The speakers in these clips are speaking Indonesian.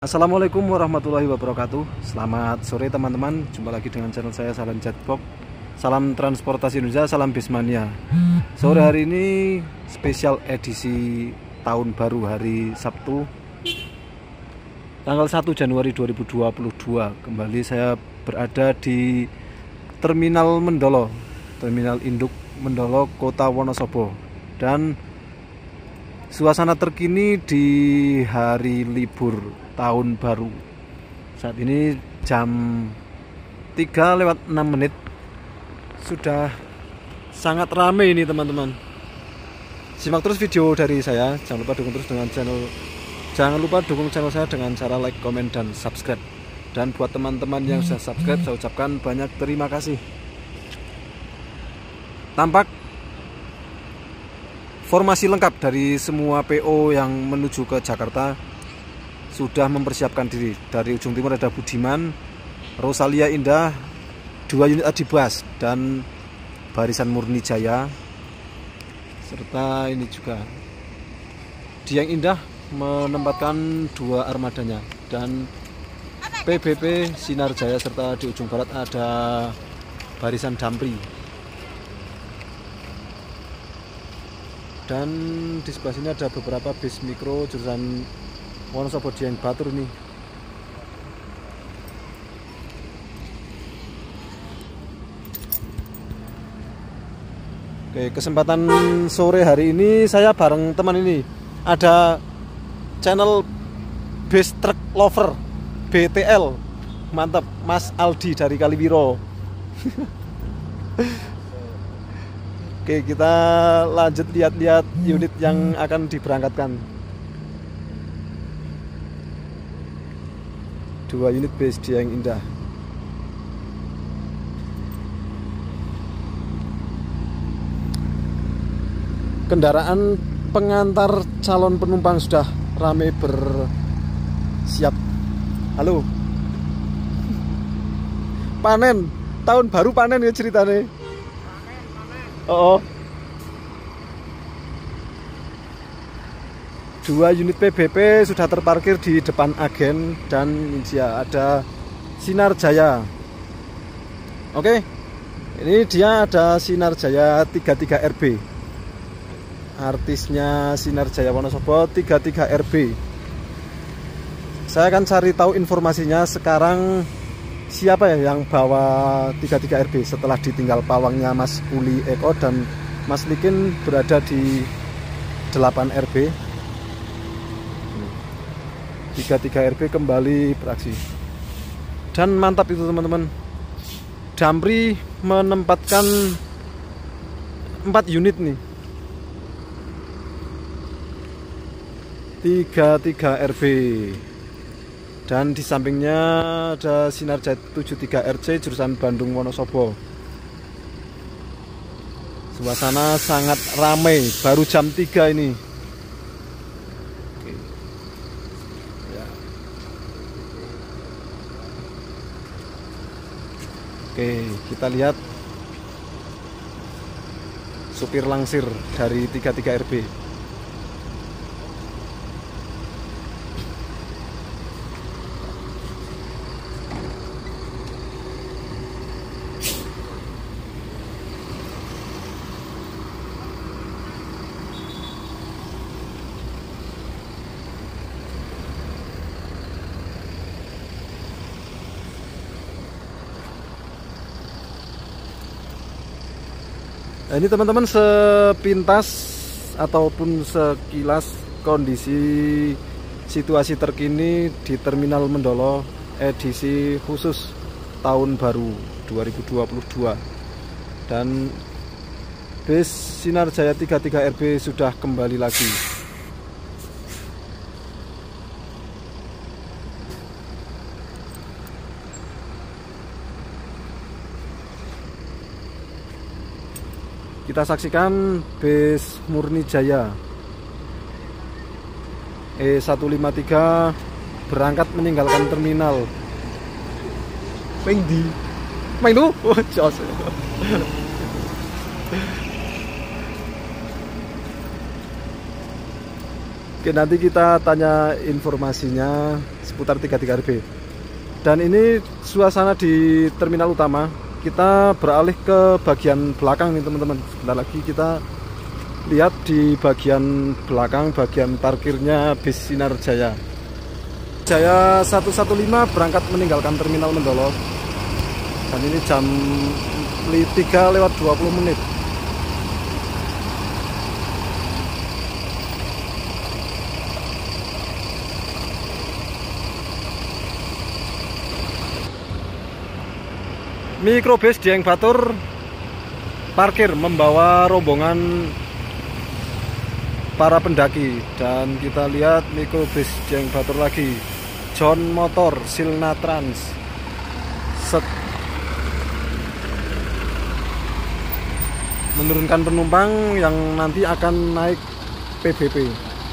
Assalamualaikum warahmatullahi wabarakatuh. Selamat sore teman-teman. Jumpa lagi dengan channel saya Salam Chatbox. Salam transportasi Indonesia, salam Bismania. Sore hari ini spesial edisi tahun baru hari Sabtu tanggal 1 Januari 2022. Kembali saya berada di Terminal Mendolo, Terminal Induk Mendolo, Kota Wonosobo. Dan suasana terkini di hari libur tahun baru. Saat ini jam 3:06. Sudah sangat ramai ini teman-teman. Simak terus video dari saya. Jangan lupa dukung channel saya dengan cara like, komen, dan subscribe. Dan buat teman-teman yang sudah subscribe, saya ucapkan banyak terima kasih. Tampak formasi lengkap dari semua PO yang menuju ke Jakarta sudah mempersiapkan diri. Dari ujung timur ada Budiman, Rosalia Indah, 2 unit Adibas, dan Barisan Murni Jaya, serta ini juga Dieng Indah menempatkan 2 armadanya, dan PBP Sinar Jaya, serta di ujung barat ada Barisan Damri. Dan di sebelah sini ada beberapa bis mikro jurusan Wonosobo Dieng Batur ini. Oke, kesempatan sore hari ini saya bareng teman ini. Ada channel Base Truck Lover BTL. Mantap, Mas Aldi dari Kaliwiro. Oke, kita lanjut lihat-lihat unit yang akan diberangkatkan. 2 unit base Dieng Indah. Kendaraan pengantar calon penumpang sudah ramai bersiap. Halo. Panen, tahun baru panen ya ceritanya. Oh. 2 unit PBP sudah terparkir di depan agen, dan ya ada Sinar Jaya. Oke, ini dia ada Sinar Jaya 33 RB. Artisnya Sinar Jaya Wonosobo 33 RB. Saya akan cari tahu informasinya sekarang, siapa ya yang bawa 33 RB setelah ditinggal pawangnya Mas Uli Eko dan Mas Likin berada di 8 RB. 33 RB kembali beraksi. Dan mantap itu teman-teman. Damri menempatkan 4 unit nih. 33 RB. Dan di sampingnya ada Sinar Jaya 73 RC jurusan Bandung Wonosobo. Suasana sangat ramai, baru jam 3 ini. Oke, kita lihat supir langsir dari 33 RB. Nah, ini teman-teman sepintas ataupun sekilas kondisi situasi terkini di Terminal Mendolo edisi khusus tahun baru 2022. Dan bis Sinar Jaya 33 RB sudah kembali lagi. Kita saksikan bis Murni Jaya E153 berangkat meninggalkan terminal. Main di main lu, oh, jos. Oke, nanti kita tanya informasinya seputar 33RB. Dan ini suasana di terminal utama. Kita beralih ke bagian belakang nih teman-teman. Sebentar lagi kita lihat di bagian belakang, bagian parkirnya bis Sinar Jaya. Jaya 115 berangkat meninggalkan terminal Mendolo. Dan ini jam 3:20. Mikrobus Dieng Batur parkir membawa rombongan para pendaki, dan kita lihat mikrobus Dieng Batur lagi, John Motor Silna Trans. Set. Menurunkan penumpang yang nanti akan naik PBB.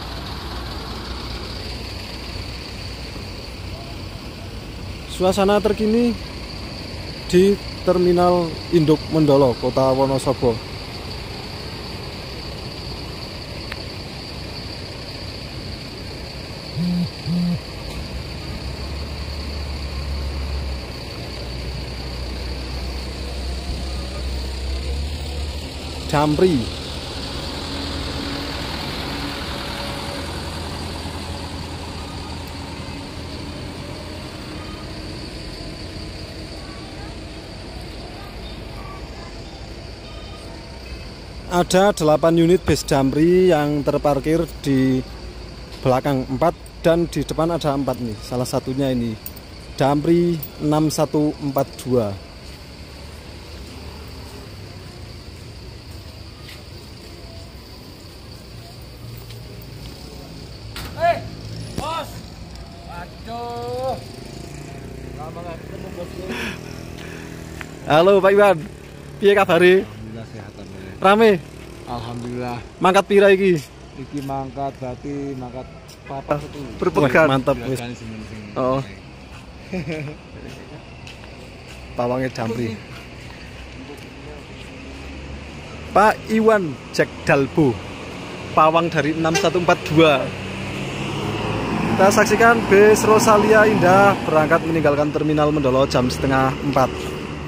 Suasana terkini di Terminal Induk Mendolo, Kota Wonosobo. Damri. Ada 8 unit bis Damri yang terparkir di belakang 4, dan di depan ada 4 nih. Salah satunya ini Damri 6142. Bos. Aduh. Lama gak ketemu bos. Halo Pak Iwan. Piye kabare? Alhamdulillah sehat. Rame. Alhamdulillah. Mangkat pira iki? Iki mangkat berarti mangkat papa itu. Berpegan. Mantap wis. Oh. Pawangnya Damri. Pak Iwan Jack Dalbo, pawang dari 6142. Kita saksikan bis Rosalia Indah berangkat meninggalkan terminal Mendolo jam setengah 4.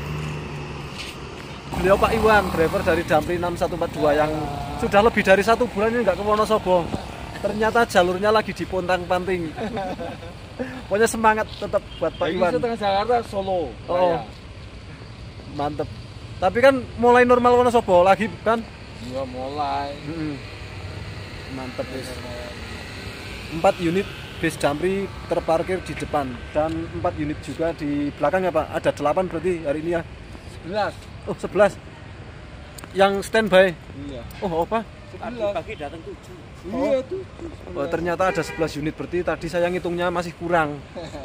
Beliau Pak Iwan, driver dari Damri 6142 yang sudah lebih dari 1 bulan ini nggak ke Wonosobo. Ternyata jalurnya lagi di Pontang-Panting. Pokoknya semangat tetap buat Pak Iwan. Setengah Jakarta Solo. Oh, mantep. Tapi kan mulai normal Wonosobo lagi kan? Iya mulai. Mantep wis. 4 unit bis Damri terparkir di depan dan 4 unit juga di belakangnya Pak. Ada 8 berarti hari ini ya. 11. Oh 11 yang standby. Iya. Oh apa? Pagi datang 7. Iya 7. Oh, ternyata ada 11 unit, berarti tadi saya ngitungnya masih kurang.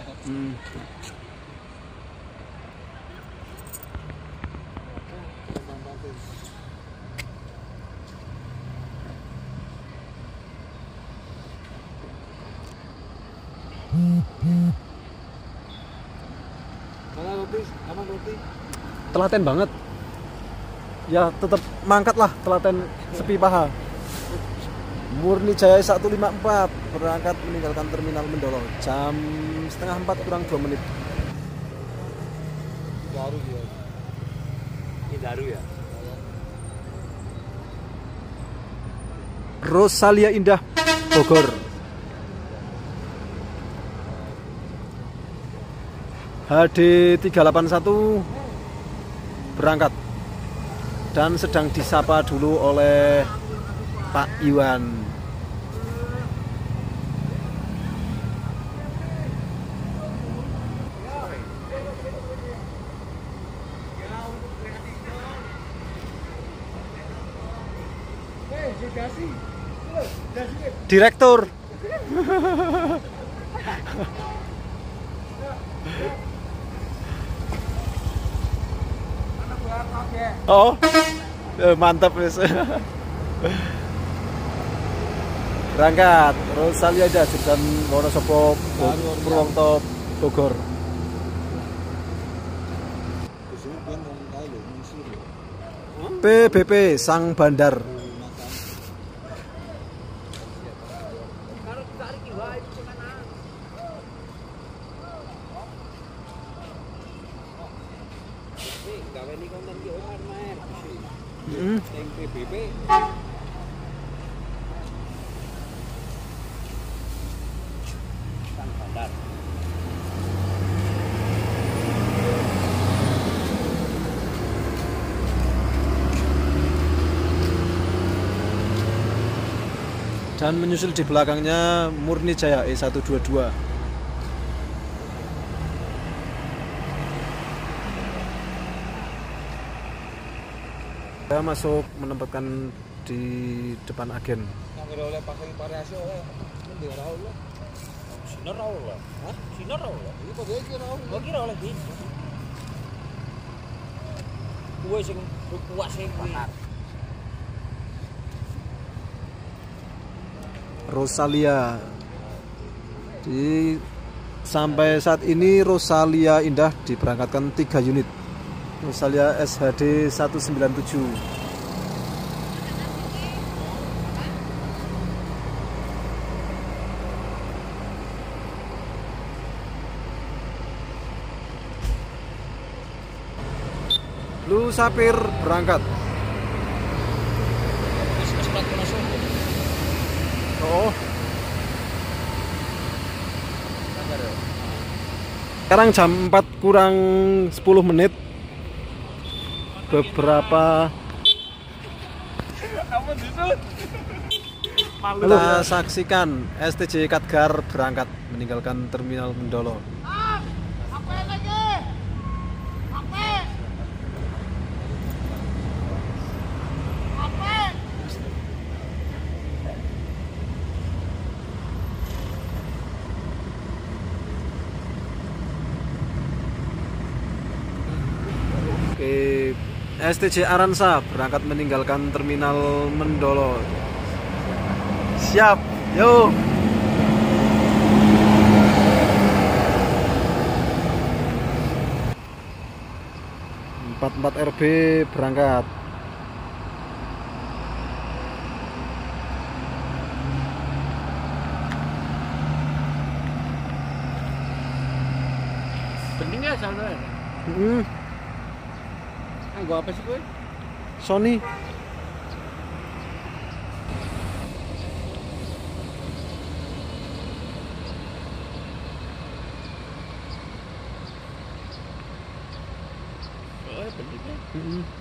Mana roti? Aman roti? Telaten banget. Ya tetap mangkat lah, telaten sepi paha. Murni Jaya 154 berangkat meninggalkan terminal Mendolo jam setengah 4 kurang 2 menit. Baru dia. Ini baru ya. Rosalia Indah Bogor. HD 381 berangkat dan sedang disapa dulu oleh Pak Iwan. Direktur. Oh, mantap wis. Berangkat Rosalia aja dan Wonosobo Purwokerto Bogor. PBP Sang Bandar. gawe ini konten ki Omar Heeh. sing PBB. Sang Bandar. Dan menyusul di belakangnya Murni Jaya E122. Saya masuk menempatkan di depan agen. Nang oleh pakai variasi oleh ndi ora oleh. Sinar ra oleh. Hah? Sinar ra oleh. Iki kok iki ora oleh. Kok kira oleh iki? Kuwe sing kuat sing kuwi. Rosalia. Sampai saat ini Rosalia Indah diberangkatkan 3 unit. Rosalia SHD 197. Blue Sapir berangkat. Wis plat langsung. Oh. Sekarang jam 4 kurang 10 menit. Beberapa kita saksikan STJ Katgar berangkat meninggalkan terminal Mendolo. Oke, STJ Aransa berangkat meninggalkan terminal Mendolo. Siap, yuk. Empat RB berangkat. Bening ya sampean. Anggo apa sih kowe? Sony. Oh, bening ya.